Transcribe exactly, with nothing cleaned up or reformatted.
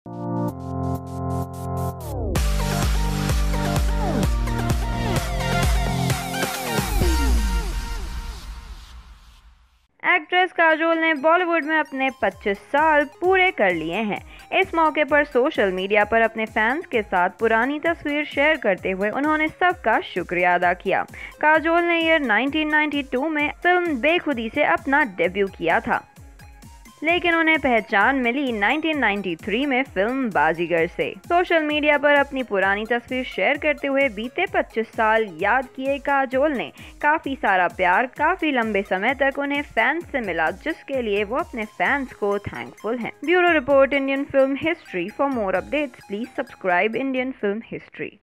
Actress Kajol ने बॉलीवुड में अपने पच्चीस साल पूरे कर लिए हैं। इस मौके पर सोशल मीडिया पर अपने फैंस के साथ पुरानी तस्वीर शेयर करते हुए उन्होंने सबका शुक्रिया अदा किया। काजोल ने ईयर नाइनटीन नाइंटी टू में फिल्म बेखुदी से अपना डेब्यू किया था, लेकिन उन्हें पहचान मिली नाइनटीन नाइंटी थ्री में फिल्म बाजीगर से। सोशल मीडिया पर अपनी पुरानी तस्वीर शेयर करते हुए बीते पच्चीस साल याद किए काजोल ने काफी सारा प्यार काफी लंबे समय तक उन्हें फैंस से मिला, जिसके लिए वो अपने फैंस को थैंकफुल हैं। Bureau report, Indian film history. For more updates please subscribe Indian film history.